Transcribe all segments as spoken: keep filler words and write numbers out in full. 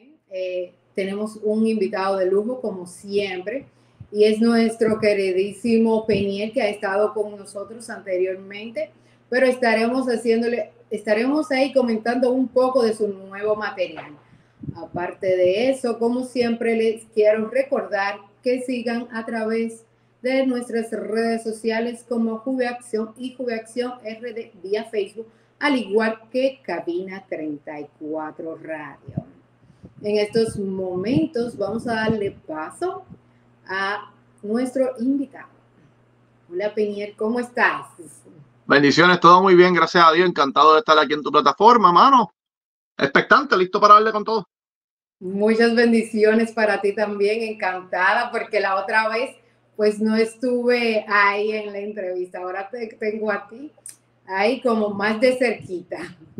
Eh, tenemos un invitado de lujo, como siempre, y es nuestro queridísimo Peniel, que ha estado con nosotros anteriormente, pero estaremos haciéndole, estaremos ahí comentando un poco de su nuevo material. Aparte de eso, como siempre, les quiero recordar que sigan a través de nuestras redes sociales como Juve Acción y Juve Acción R D vía Facebook, al igual que Cabina treinta y cuatro Radio. En estos momentos vamos a darle paso a nuestro invitado. Hola, Peniel, ¿cómo estás? Bendiciones, todo muy bien, gracias a Dios. Encantado de estar aquí en tu plataforma, mano. Expectante, listo para darle con todo. Muchas bendiciones para ti también, encantada, porque la otra vez pues no estuve ahí en la entrevista. Ahora te tengo a ti ahí como más de cerquita.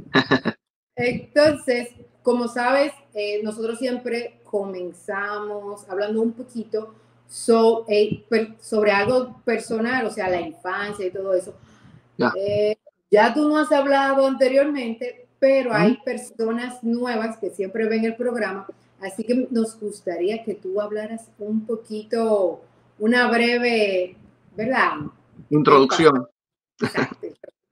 Entonces, como sabes, eh, nosotros siempre comenzamos hablando un poquito so, eh, per, sobre algo personal, o sea, la infancia y todo eso. Ya, eh, ya tú no has hablado anteriormente, pero ¿Mm? hay personas nuevas que siempre ven el programa, así que nos gustaría que tú hablaras un poquito, una breve, ¿verdad? Introducción. Exacto.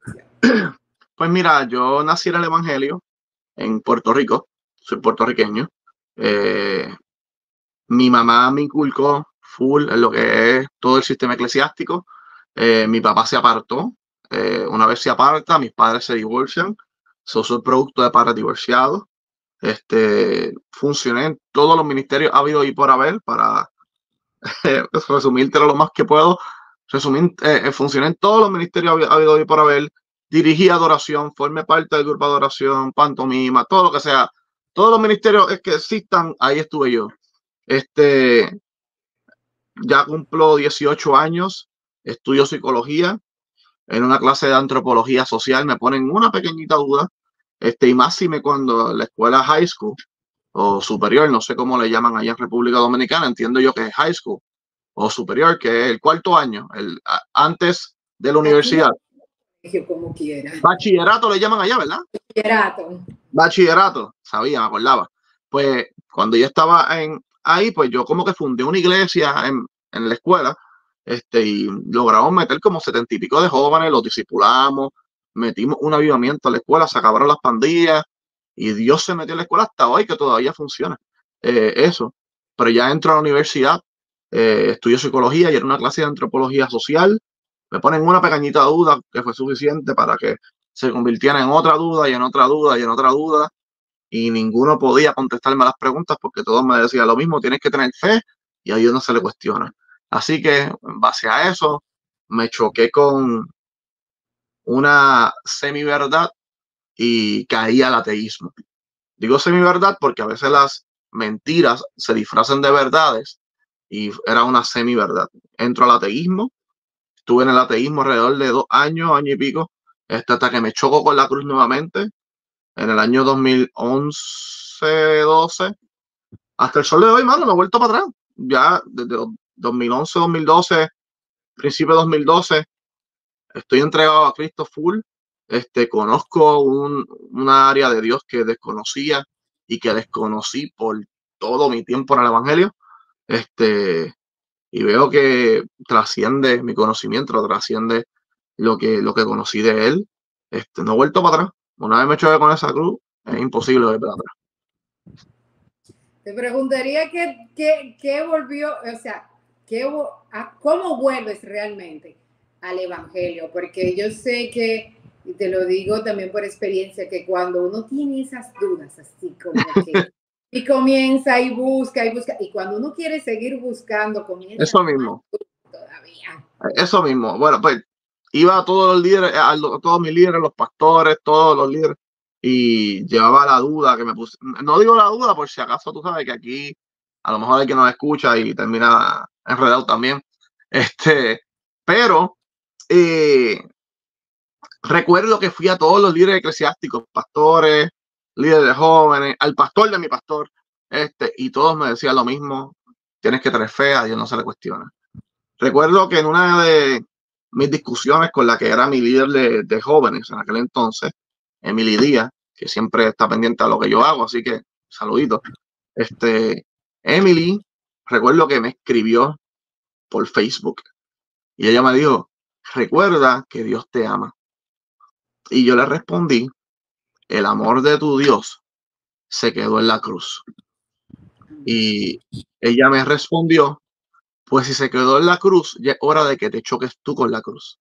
Pues mira, yo nací en el Evangelio en Puerto Rico, soy puertorriqueño. Eh, mi mamá me inculcó full en lo que es todo el sistema eclesiástico. Eh, mi papá se apartó. Eh, una vez se aparta, mis padres se divorcian. So, soy producto de padres divorciados. Este, funcioné en todos los ministerios ha habido y por haber, para eh, resumírtelo lo más que puedo. Resumir, eh, funcioné en todos los ministerios ha habido y por haber. Dirigí adoración, formé parte del grupo de adoración, pantomima, todo lo que sea. Todos los ministerios que existan, ahí estuve yo. Este, ya cumplo dieciocho años, estudio psicología. En una clase de antropología social me ponen una pequeñita duda, este, y más si me cuando la escuela high school o superior, no sé cómo le llaman allá en República Dominicana, entiendo yo que es high school o superior, que es el cuarto año, el, a, antes de la universidad. Como quiera. Bachillerato le llaman allá, ¿verdad? Bachillerato. Bachillerato, sabía, me acordaba. Pues cuando yo estaba en ahí, pues yo como que fundé una iglesia en, en la escuela, este, y logramos meter como setenta y pico de jóvenes, los discipulamos, metimos un avivamiento a la escuela, se acabaron las pandillas, y Dios se metió en la escuela hasta hoy, que todavía funciona. Eh, eso. Pero ya entro a la universidad, eh, estudio psicología y era una clase de antropología social. Me ponen una pequeñita duda que fue suficiente para que se convirtiera en otra duda y en otra duda y en otra duda. Y ninguno podía contestarme las preguntas porque todos me decían lo mismo, tienes que tener fe y a Dios no se le cuestiona. Así que en base a eso me choqué con una semiverdad y caí al ateísmo. Digo semiverdad porque a veces las mentiras se disfrazan de verdades y era una semiverdad. Entro al ateísmo, estuve en el ateísmo alrededor de dos años, año y pico, este, hasta que me choco con la cruz nuevamente en el año dos mil once, doce. Hasta el sol de hoy, mano, me he vuelto para atrás. Ya desde dos mil once, dos mil doce, principio de dos mil doce, estoy entregado a Cristo full. Este, conozco un, una área de Dios que desconocía y que desconocí por todo mi tiempo en el Evangelio. Este, y veo que trasciende mi conocimiento, trasciende lo que, lo que conocí de él. Este, no he vuelto para atrás. Una vez me choqué con esa cruz, es imposible ver para atrás. Te preguntaría qué, qué, qué volvió, o sea, qué, a, ¿cómo vuelves realmente al Evangelio? Porque yo sé que, y te lo digo también por experiencia, que cuando uno tiene esas dudas, así como que, y comienza y busca y busca, y cuando uno quiere seguir buscando, comienza eso mismo. Todavía. Eso mismo. Bueno, pues iba a todos los líderes, a, los, a todos mis líderes, los pastores, todos los líderes, y llevaba la duda que me puse. No digo la duda por si acaso tú sabes que aquí a lo mejor hay quien nos escucha y termina enredado también. Este, pero eh, recuerdo que fui a todos los líderes eclesiásticos, pastores, líderes de jóvenes, al pastor de mi pastor, este, y todos me decían lo mismo: tienes que tener fe, a Dios no se le cuestiona. Recuerdo que en una de mis discusiones con la que era mi líder de, de jóvenes en aquel entonces, Emily Díaz, que siempre está pendiente a lo que yo hago, así que saludito. Este, Emily, recuerdo que me escribió por Facebook y ella me dijo, recuerda que Dios te ama. Y yo le respondí, el amor de tu Dios se quedó en la cruz. Y ella me respondió, pues si se quedó en la cruz, ya es hora de que te choques tú con la cruz.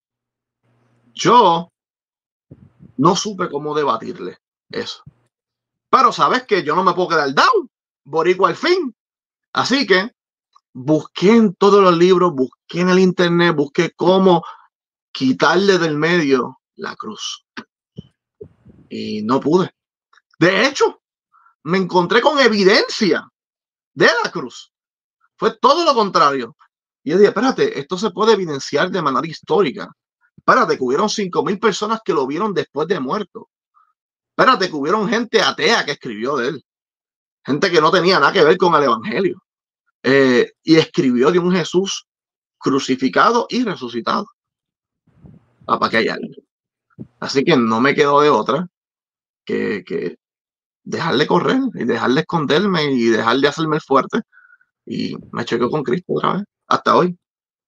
Yo no supe cómo debatirle eso. Pero sabes que yo no me puedo quedar down, boricua al fin. Así que busqué en todos los libros, busqué en el internet, busqué cómo quitarle del medio la cruz. Y no pude. De hecho, me encontré con evidencia de la cruz. Fue todo lo contrario. Y yo dije, espérate, esto se puede evidenciar de manera histórica. Espérate, que hubieron cinco mil personas que lo vieron después de muerto. Espérate, que hubieron gente atea que escribió de él. Gente que no tenía nada que ver con el evangelio. Eh, y escribió de un Jesús crucificado y resucitado. Ah, para que haya algo. Así que no me quedó de otra que, que dejar de correr y dejar de esconderme y dejar de hacerme fuerte. Y me chequeo con Cristo otra vez, hasta hoy.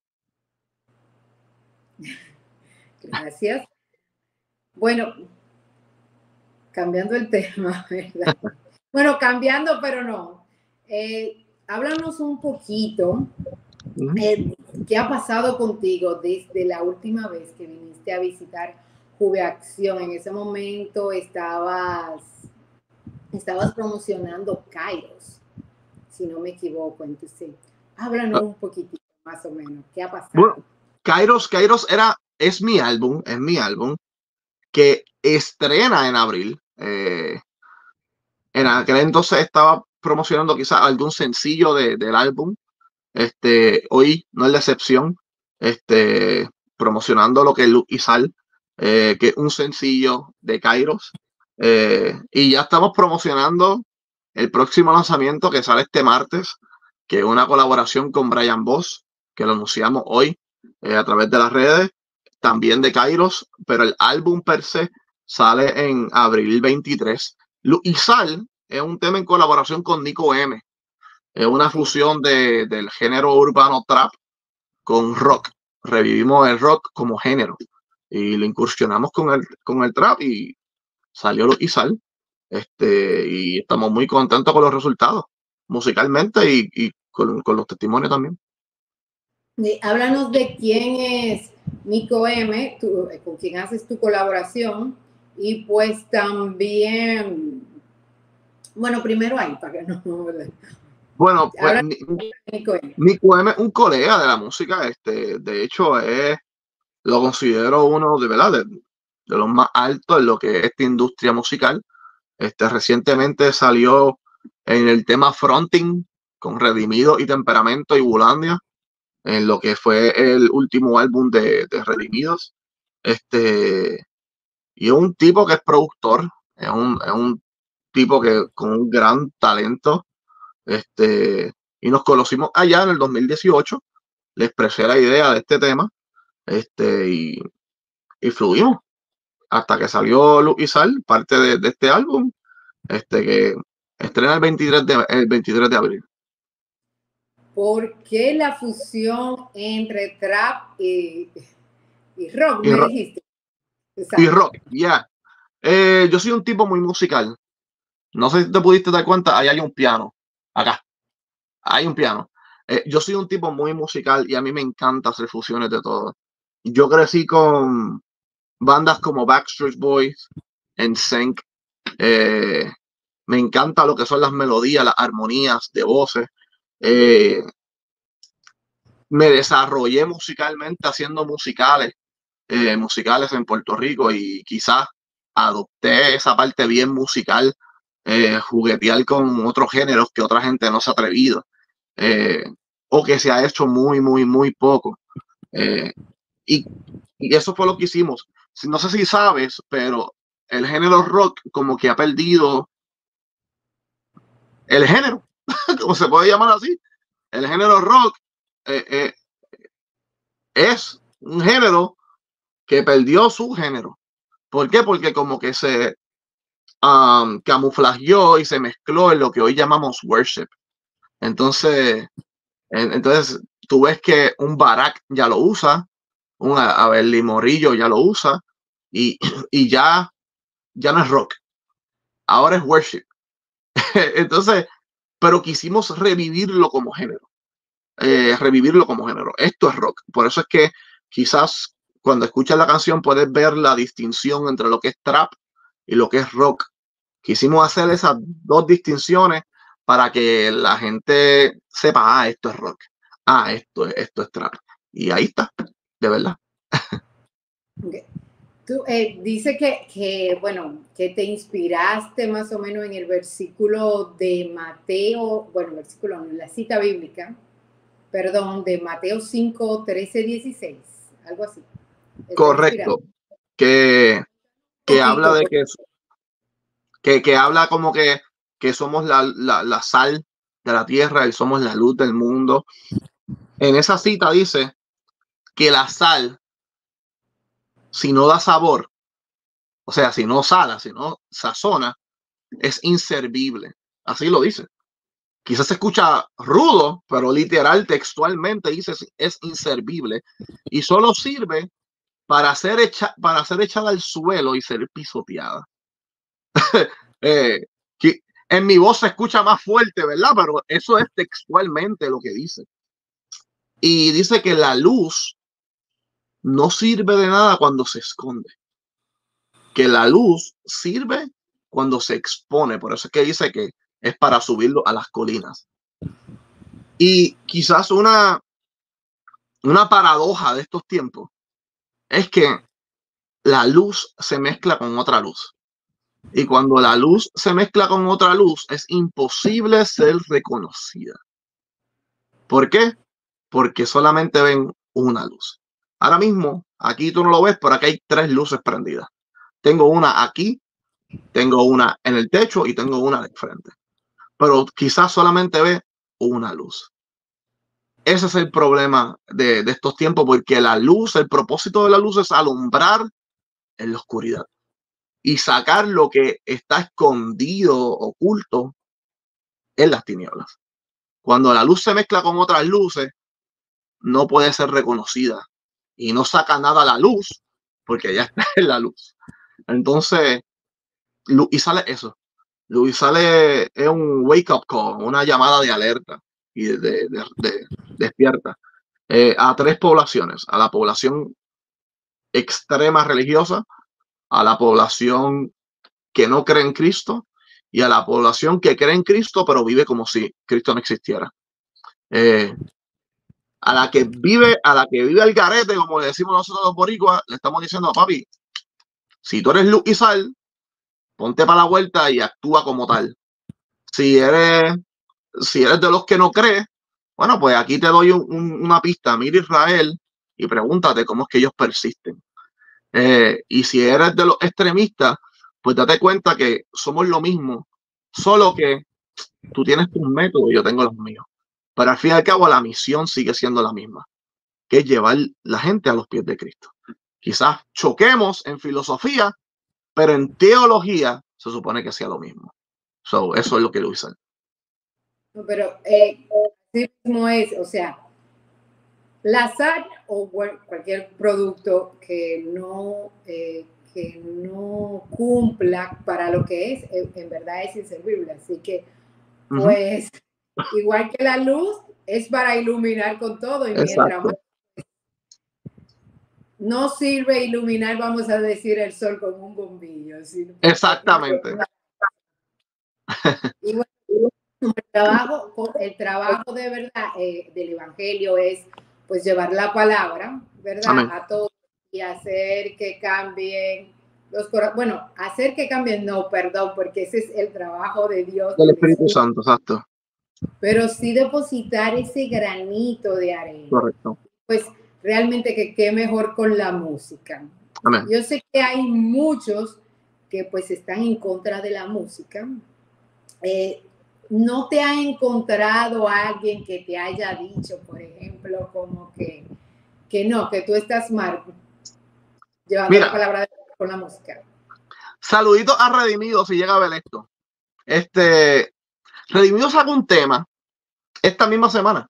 Gracias. Bueno, cambiando el tema, ¿verdad? Bueno, cambiando, pero no. Eh, háblanos un poquito. Eh, ¿Qué ha pasado contigo desde la última vez que viniste a visitar Juve Acción? En ese momento estabas, estabas promocionando Kairos, si no me equivoco. Entonces, háblanos un poquitito más o menos. ¿Qué ha pasado? Bueno, Kairos, Kairos era, es mi álbum, es mi álbum que estrena en abril. Eh, en aquel entonces estaba promocionando quizás algún sencillo de, del álbum. Este, hoy no es la excepción. Este, promocionando lo que es Luz y Sal, eh, que es un sencillo de Kairos. Eh, y ya estamos promocionando el próximo lanzamiento que sale este martes, que es una colaboración con Brian Boss, que lo anunciamos hoy eh, a través de las redes, también de Kairos, pero el álbum per se sale en abril veintitrés. Luz y Sal es un tema en colaboración con Nico M. Es una fusión de, del género urbano trap con rock. Revivimos el rock como género y lo incursionamos con el, con el trap y salió Luz y Sal. Este, y estamos muy contentos con los resultados musicalmente y, y con, con los testimonios también. Eh, háblanos de quién es Nico M, tú, con quien haces tu colaboración, y pues también, bueno, primero ahí, para que no... Bueno, pues Nico M. Nico M es un colega de la música, este, de hecho es, lo considero uno de verdad de, de los más altos en lo que es esta industria musical. Este, recientemente salió en el tema Fronting con Redimido y Temperamento y Bulandia, en lo que fue el último álbum de, de Redimidos. Este, y es un tipo que es productor, es un, es un tipo que con un gran talento. Este, y nos conocimos allá en el dos mil dieciocho. Le expresé la idea de este tema este, y, y fluimos hasta que salió Luz y Sal, parte de, de este álbum, este, que estrena el veintitrés de, el veintitrés de abril. ¿Por qué la fusión entre trap y, y rock, y me rock, dijiste? Exacto. Y rock, ya. Yeah. Eh, yo soy un tipo muy musical. No sé si te pudiste dar cuenta, ahí hay un piano. Acá. Hay un piano. Eh, yo soy un tipo muy musical y a mí me encanta hacer fusiones de todo. Yo crecí con bandas como Backstreet Boys, N Sync. Eh, me encanta lo que son las melodías, las armonías de voces. Eh, me desarrollé musicalmente haciendo musicales, eh, musicales en Puerto Rico y quizás adopté esa parte bien musical, eh, juguetear con otros géneros que otra gente no se ha atrevido, eh, o que se ha hecho muy, muy, muy poco. Eh, y, y eso fue lo que hicimos. No sé si sabes, pero el género rock como que ha perdido el género, como se puede llamar así. El género rock eh, eh, es un género que perdió su género. ¿Por qué? Porque como que se, um, camuflajeó y se mezcló en lo que hoy llamamos worship. Entonces, en, entonces tú ves que un Barak ya lo usa, un Abel Morillo ya lo usa, y, y ya, ya no es rock, ahora es worship. Entonces, pero quisimos revivirlo como género, eh, revivirlo como género. Esto es rock. Por eso es que quizás cuando escuchas la canción puedes ver la distinción entre lo que es trap y lo que es rock. Quisimos hacer esas dos distinciones para que la gente sepa, ah, esto es rock, ah, esto, esto es trap. Y ahí está, de verdad. Okay. Tú eh, dice que, que, bueno, que te inspiraste más o menos en el versículo de Mateo, bueno, versículo no, en la cita bíblica, perdón, de Mateo cinco, trece, dieciséis, algo así. Correcto. Que, que habla de que, que, que habla como que, que somos la, la, la sal de la tierra y somos la luz del mundo. En esa cita dice que la sal, si no da sabor, o sea, si no sala, si no sazona, es inservible. Así lo dice. Quizás se escucha rudo, pero literal, textualmente dice es inservible y solo sirve para ser, hecha, para ser echada al suelo y ser pisoteada. eh, en mi voz se escucha más fuerte, ¿verdad? Pero eso es textualmente lo que dice. Y dice que la luz no sirve de nada cuando se esconde. Que la luz sirve cuando se expone. Por eso es que dice que es para subirlo a las colinas. Y quizás una, una paradoja de estos tiempos es que la luz se mezcla con otra luz. Y cuando la luz se mezcla con otra luz, es imposible ser reconocida. ¿Por qué? Porque solamente ven una luz. Ahora mismo, aquí tú no lo ves, pero aquí hay tres luces prendidas. Tengo una aquí, tengo una en el techo y tengo una de frente. Pero quizás solamente ve una luz. Ese es el problema de, de estos tiempos, porque la luz, el propósito de la luz es alumbrar en la oscuridad y sacar lo que está escondido, oculto en las tinieblas. Cuando la luz se mezcla con otras luces, no puede ser reconocida y no saca nada a la luz porque ya está en la luz. Entonces, y sale eso. Y sale es un wake up call, una llamada de alerta y de, de, de, de despierta eh, a tres poblaciones: a la población extrema religiosa, a la población que no cree en Cristo y a la población que cree en Cristo pero vive como si Cristo no existiera. Eh, a la que vive, a la que vive el garete, como le decimos nosotros los boricuas, le estamos diciendo, papi, si tú eres luz y sal, ponte para la vuelta y actúa como tal. Si eres, si eres de los que no crees, bueno, pues aquí te doy un, un, una pista. Mira Israel y pregúntate cómo es que ellos persisten. Eh, y si eres de los extremistas, pues date cuenta que somos lo mismo, solo que tú tienes tus métodos y yo tengo los míos. Pero al fin y al cabo la misión sigue siendo la misma, que es llevar la gente a los pies de Cristo. Quizás choquemos en filosofía, pero en teología se supone que sea lo mismo. So, eso es lo que lo hizo. No, pero eh, así mismo es, o sea, la sal o cualquier producto que no, eh, que no cumpla para lo que es, en verdad es inservible. Así que, pues, uh-huh. Igual que la luz, es para iluminar con todo. Y mientras más no sirve iluminar, vamos a decir, el sol con un bombillo. Sino exactamente. Y bueno, el trabajo, el trabajo de verdad eh, del evangelio es pues llevar la palabra, ¿verdad? Amén. A todos y hacer que cambien los corazones. Bueno, hacer que cambien, no, perdón, porque ese es el trabajo de Dios. Del Espíritu Santo, exacto. Pero sí depositar ese granito de arena. Correcto. Pues realmente que qué mejor con la música. Amén. Yo sé que hay muchos que pues están en contra de la música. Eh, ¿No te ha encontrado alguien que te haya dicho, por ejemplo, como que, que no, que tú estás mal llevando Mira, la palabra de Dios con la música? Saluditos a Redimido si llega a ver esto. Este, Redimido sacó un tema esta misma semana.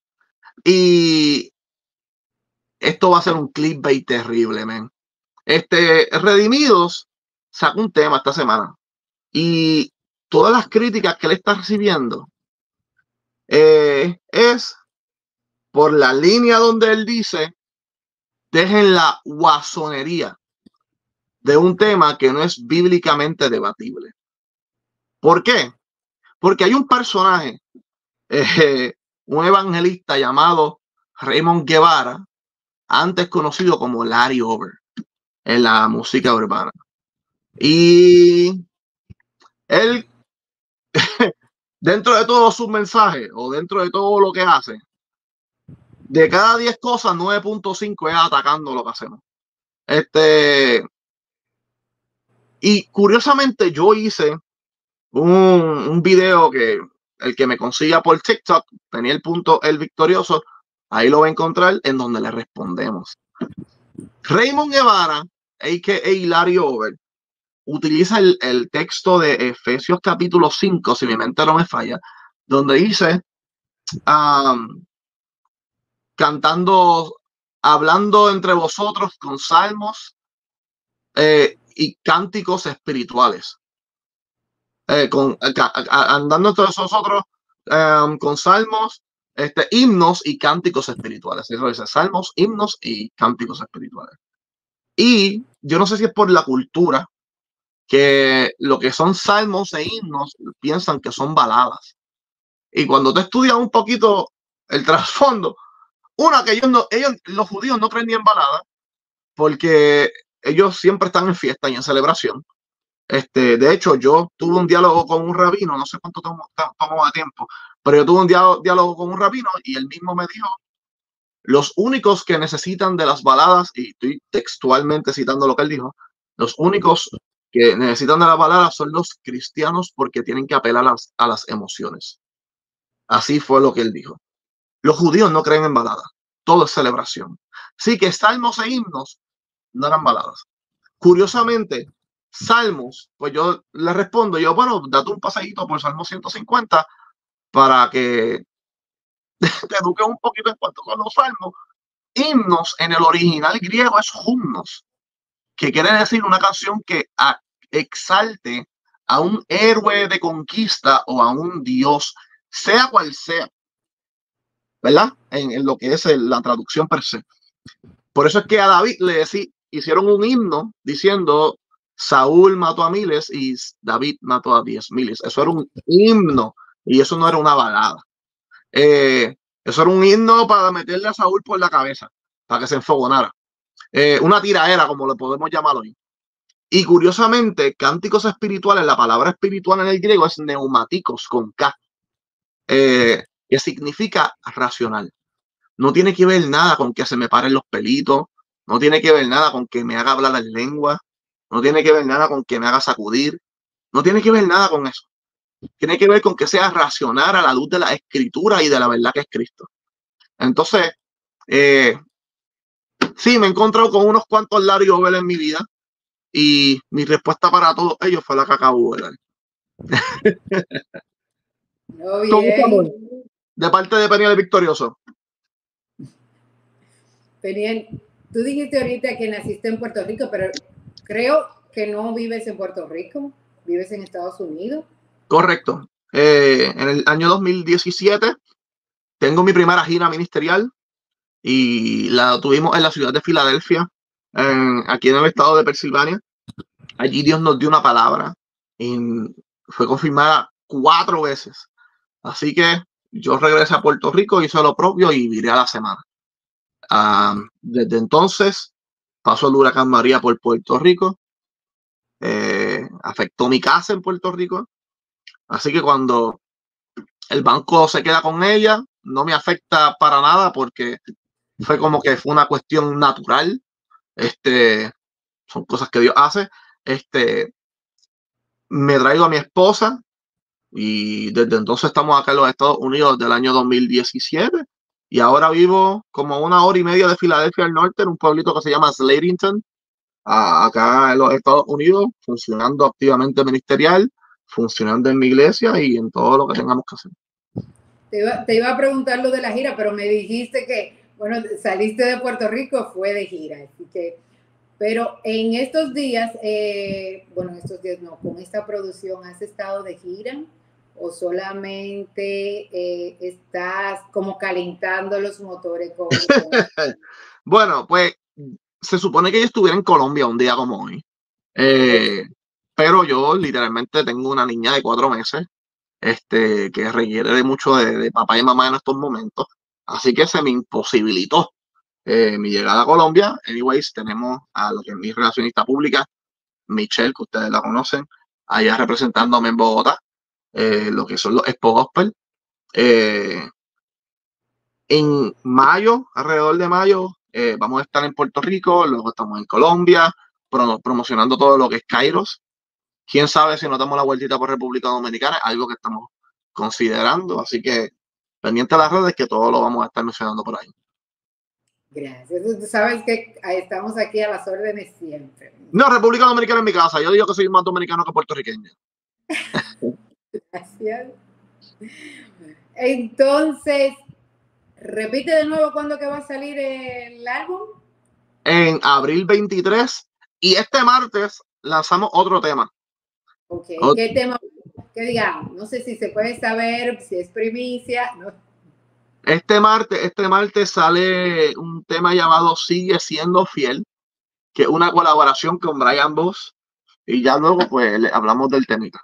Y esto va a ser un clickbait terrible, man. Este, Redimidos sacó un tema esta semana. Y todas las críticas que él está recibiendo eh, es por la línea donde él dice: dejen la guasonería de un tema que no es bíblicamente debatible. ¿Por qué? Porque hay un personaje, eh, un evangelista llamado Raymond Guevara, antes conocido como Larry Over en la música urbana. Y él, dentro de todos sus mensajes o dentro de todo lo que hace, de cada diez cosas, nueve punto cinco es atacando lo que hacemos. Este, y curiosamente yo hice un, un video que el que me consiga por TikTok, tenía el punto El Victorioso, ahí lo va a encontrar, en donde le respondemos. Raymond Guevara, a k a. Larry Over, utiliza el, el texto de Efesios capítulo cinco, si mi mente no me falla, donde dice, um, cantando, hablando entre vosotros con salmos eh, y cánticos espirituales. Eh, con, a, a, andando entre nosotros um, con salmos, este, himnos y cánticos espirituales. Eso dice, salmos, himnos y cánticos espirituales. Y yo no sé si es por la cultura, que lo que son salmos e himnos piensan que son baladas. Y cuando te estudias un poquito el trasfondo, una que ellos no, ellos, los judíos no creen ni en baladas, porque ellos siempre están en fiesta y en celebración. Este, de hecho, yo tuve un diálogo con un rabino, no sé cuánto tomó, tomó de tiempo, pero yo tuve un diálogo, diálogo con un rabino y él mismo me dijo: los únicos que necesitan de las baladas, y estoy textualmente citando lo que él dijo, los únicos que necesitan de las baladas son los cristianos porque tienen que apelar a las, a las emociones. Así fue lo que él dijo. Los judíos no creen en baladas, todo es celebración. Sí que salmos e himnos no eran baladas. Curiosamente, salmos, pues yo le respondo, yo, bueno, date un paseíto por Salmo ciento cincuenta para que te eduques un poquito en cuanto con los salmos. Himnos en el original griego es hymnos, que quiere decir una canción que a, exalte a un héroe de conquista o a un dios, sea cual sea, ¿verdad? En, en lo que es el, la traducción per se. Por eso es que a David le decía, hicieron un himno diciendo: Saúl mató a miles y David mató a diez miles. Eso era un himno y eso no era una balada. Eh, eso era un himno para meterle a Saúl por la cabeza, para que se enfogonara. Eh, una tiraera, como le podemos llamar hoy. Y curiosamente, cánticos espirituales, la palabra espiritual en el griego es neumáticos, con K, eh, que significa racional. No tiene que ver nada con que se me paren los pelitos, no tiene que ver nada con que me haga hablar en lengua, no tiene que ver nada con que me haga sacudir, no tiene que ver nada con eso. Tiene que ver con que sea racional a la luz de la escritura y de la verdad que es Cristo. Entonces, eh, sí, me he encontrado con unos cuantos Larry Over en mi vida y mi respuesta para todos ellos fue la que acabo de dar. No, bien. De parte de Peniel el Victorioso. Peniel, tú dijiste ahorita que naciste en Puerto Rico, pero creo que no vives en Puerto Rico, vives en Estados Unidos. Correcto. Eh, en el año dos mil diecisiete tengo mi primera gira ministerial y la tuvimos en la ciudad de Filadelfia, en, aquí en el estado de Pensilvania. Allí Dios nos dio una palabra y fue confirmada cuatro veces. Así que yo regresé a Puerto Rico, hice lo propio y viré a la semana. Um, desde entonces pasó el huracán María por Puerto Rico, eh, afectó mi casa en Puerto Rico, así que cuando el banco se queda con ella no me afecta para nada porque fue como que fue una cuestión natural. Este, son cosas que Dios hace. Este, me traigo a mi esposa y desde entonces estamos acá en los Estados Unidos desde el año dos mil diecisiete. Y ahora vivo como una hora y media de Filadelfia al norte, en un pueblito que se llama Slatington. a, acá en los Estados Unidos, funcionando activamente ministerial, funcionando en mi iglesia y en todo lo que tengamos que hacer. Te iba, te iba a preguntar lo de la gira, pero me dijiste que, bueno, saliste de Puerto Rico, fue de gira, así que, pero en estos días, eh, bueno, en estos días no, con esta producción, ¿has estado de gira o solamente eh, estás como calentando los motores con, con... Bueno, pues se supone que yo estuviera en Colombia un día como hoy, eh, okay. Pero yo literalmente tengo una niña de cuatro meses este, que requiere de mucho de, de papá y mamá en estos momentos, así que se me imposibilitó eh, mi llegada a Colombia. Anyways, tenemos a lo que es mi relacionista pública, Michelle, que ustedes la conocen, allá representándome en Bogotá, eh, lo que son los Expo Gospel. Eh, en mayo, alrededor de mayo, eh, vamos a estar en Puerto Rico, luego estamos en Colombia, pro, promocionando todo lo que es Kairos. Quién sabe si nos damos la vueltita por República Dominicana, algo que estamos considerando, así que pendiente a las redes que todo lo vamos a estar mencionando por ahí. Gracias. Tú sabes que estamos aquí a las órdenes siempre. No, República Dominicana es mi casa. Yo digo que soy más dominicano que puertorriqueño. Gracias. Entonces, repite de nuevo cuándo que va a salir el álbum. En abril veintitrés y este martes lanzamos otro tema. Ok, otro. ¿Qué tema? ¿Qué digamos? No sé si se puede saber, si es primicia. No. Este martes, este martes sale un tema llamado Sigue Siendo Fiel, que es una colaboración con Brian Boss, y ya luego pues le hablamos del temita.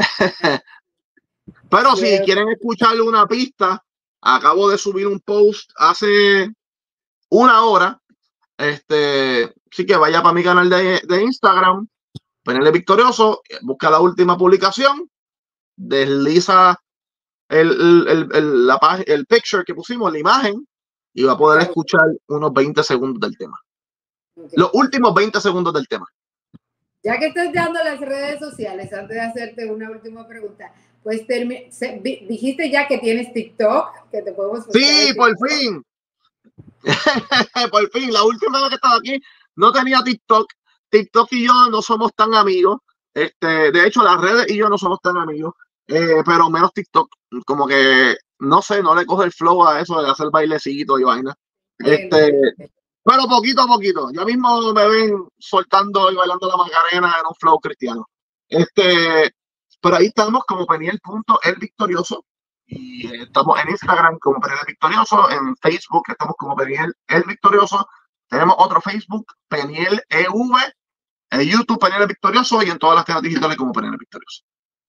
Pero sí, si quieren escucharle una pista, acabo de subir un post hace una hora. Este, sí que vaya para mi canal de, de Instagram, P N L Victorioso, busca la última publicación, desliza el, el, el, el, la, el picture que pusimos, la imagen, y va a poder escuchar unos veinte segundos del tema. Okay. Los últimos veinte segundos del tema. Ya que estás dando las redes sociales, antes de hacerte una última pregunta, pues se, dijiste ya que tienes TikTok, que te podemos buscar. Sí, por fin. Por fin, la última vez que estaba aquí no tenía TikTok. TikTok y yo no somos tan amigos. Este, de hecho, las redes y yo no somos tan amigos, eh, pero menos TikTok. Como que, no sé, no le coge el flow a eso de hacer bailecito y vaina. Este, pero poquito a poquito. Ya mismo me ven soltando y bailando la Macarena en un flow cristiano. Este, pero ahí estamos como Peniel punto el Victorioso. Y estamos en Instagram como Peniel el Victorioso, en Facebook estamos como Peniel el Victorioso, tenemos otro Facebook, Peniel E V, en YouTube Peniel el Victorioso y en todas las canales digitales como Peniel el Victorioso.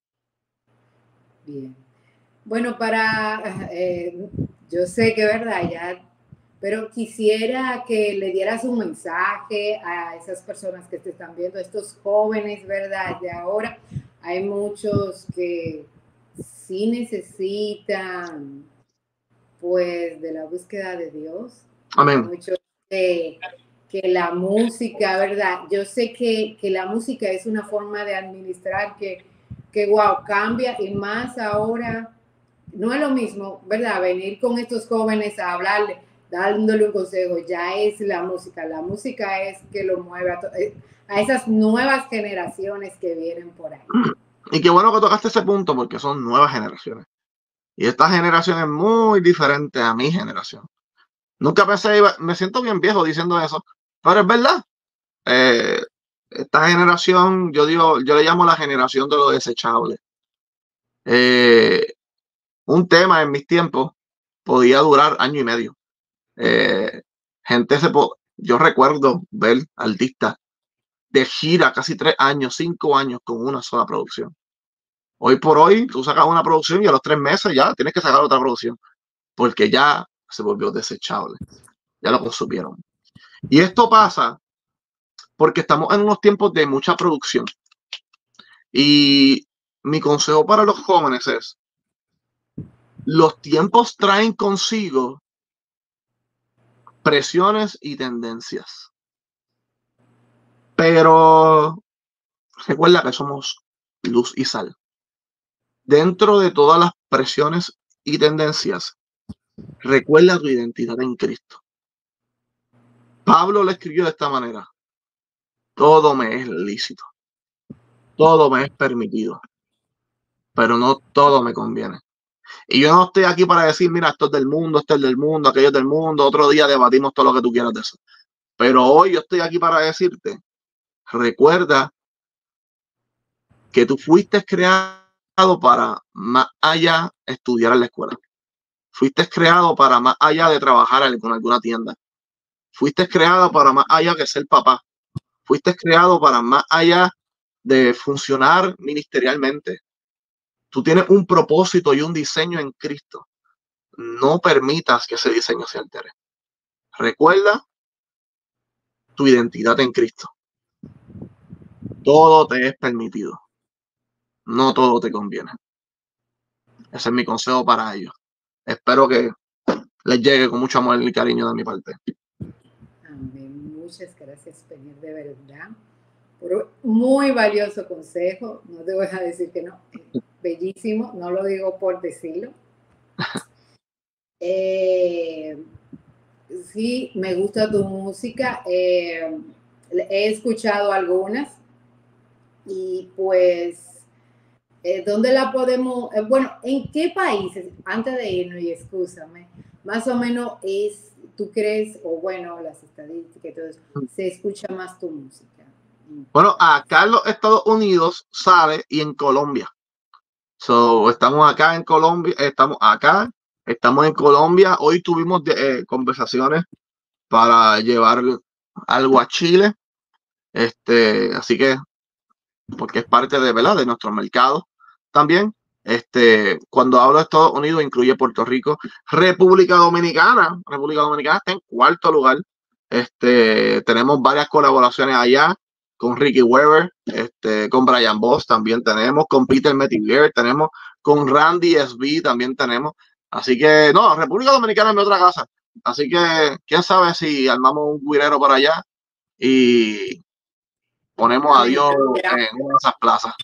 Bien. Bueno, para, eh, yo sé que verdad ya, pero quisiera que le dieras un mensaje a esas personas que te están viendo, estos jóvenes, verdad, de ahora. Hay muchos que sí necesitan, pues, de la búsqueda de Dios. Amén. Muchos que, que la música, ¿verdad? Yo sé que, que la música es una forma de administrar que, que, wow, cambia, y más ahora, no es lo mismo, ¿verdad? Venir con estos jóvenes a hablarle, dándole un consejo, ya es la música. La música es que lo mueve a, a esas nuevas generaciones que vienen por ahí. Y qué bueno que tocaste ese punto, porque son nuevas generaciones. Y esta generación es muy diferente a mi generación. Nunca pensé, me siento bien viejo diciendo eso, pero es verdad. Eh, esta generación, yo digo, yo le llamo la generación de lo desechable. Eh, un tema en mis tiempos podía durar año y medio. Eh, gente se po yo recuerdo ver artistas de gira casi tres años, cinco años con una sola producción. Hoy por hoy, tú sacas una producción y a los tres meses ya tienes que sacar otra producción, porque ya se volvió desechable. Ya lo consumieron. Y esto pasa porque estamos en unos tiempos de mucha producción. Y mi consejo para los jóvenes es, los tiempos traen consigo presiones y tendencias. Pero recuerda que somos luz y sal. Dentro de todas las presiones y tendencias, recuerda tu identidad en Cristo. Pablo le escribió de esta manera: todo me es lícito, todo me es permitido, pero no todo me conviene. Y yo no estoy aquí para decir, mira, esto es del mundo, esto es del mundo, aquello es del mundo, otro día debatimos todo lo que tú quieras de eso. Pero hoy yo estoy aquí para decirte, recuerda que tú fuiste creado para más allá estudiar en la escuela. Fuiste creado para más allá de trabajar con alguna tienda. Fuiste creado para más allá que ser papá. Fuiste creado para más allá de funcionar ministerialmente. Tú tienes un propósito y un diseño en Cristo. No permitas que ese diseño se altere. Recuerda tu identidad en Cristo. Todo te es permitido. No todo te conviene. Ese es mi consejo para ellos. Espero que les llegue con mucho amor y cariño de mi parte. Amén. Muchas gracias, Peniel, de verdad. Por un muy valioso consejo. No te voy a decir que no. Bellísimo. No lo digo por decirlo. Eh, sí, me gusta tu música. Eh, he escuchado algunas. Y pues, eh, ¿dónde la podemos? Eh, bueno, ¿en qué países, antes de irnos, y excúsame, más o menos es, tú crees, o bueno, las estadísticas y todo eso, se escucha más tu música? Bueno, acá en los Estados Unidos sale y en Colombia. So, estamos acá en Colombia, estamos acá, estamos en Colombia. Hoy tuvimos de, eh, conversaciones para llevar algo a Chile. Este, así que, porque es parte de, ¿verdad?, de nuestro mercado también. Este, cuando hablo de Estados Unidos, incluye Puerto Rico, República Dominicana. República Dominicana está en cuarto lugar. Este, tenemos varias colaboraciones allá con Ricky Weber, este, con Brian Boss también tenemos, con Peter Mettinger tenemos, con Randy S B también tenemos. Así que, no, República Dominicana es mi otra casa. Así que, quién sabe si armamos un guirero para allá y ponemos a Dios en una de esas plazas.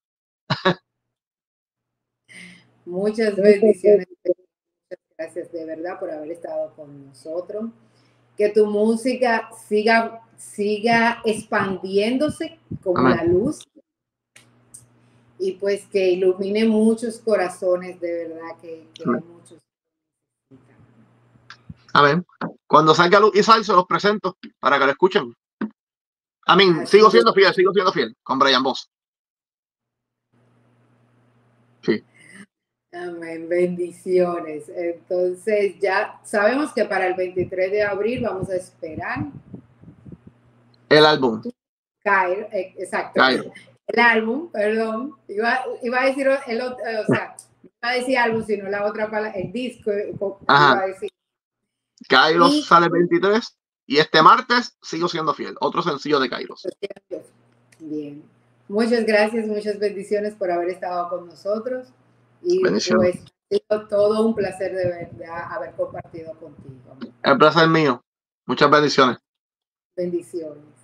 Muchas bendiciones. Muchas gracias de verdad por haber estado con nosotros. Que tu música siga, siga expandiéndose como Amén. La luz. Y pues que ilumine muchos corazones, de verdad, que, que hay muchos. Amén. Cuando salga Luz y Sal, se los presento para que lo escuchen. Amén. Sigo siendo fiel, sigo siendo fiel con Brian Boss. Sí. Amén, bendiciones. Entonces ya sabemos que para el veintitrés de abril vamos a esperar el álbum. Cairo, exacto. Cairo. El álbum, perdón. Iba, iba a decir el otro, o sea, no iba a decir álbum, sino la otra palabra, el disco. Ajá. Iba a decir. Kairos y, sale el veintitrés y este martes sigo siendo fiel. Otro sencillo de Kairos. Bien. Muchas gracias, muchas bendiciones por haber estado con nosotros. Y bendiciones. Pues ha sido todo un placer de verdad haber compartido contigo. El placer mío. Muchas bendiciones. Bendiciones.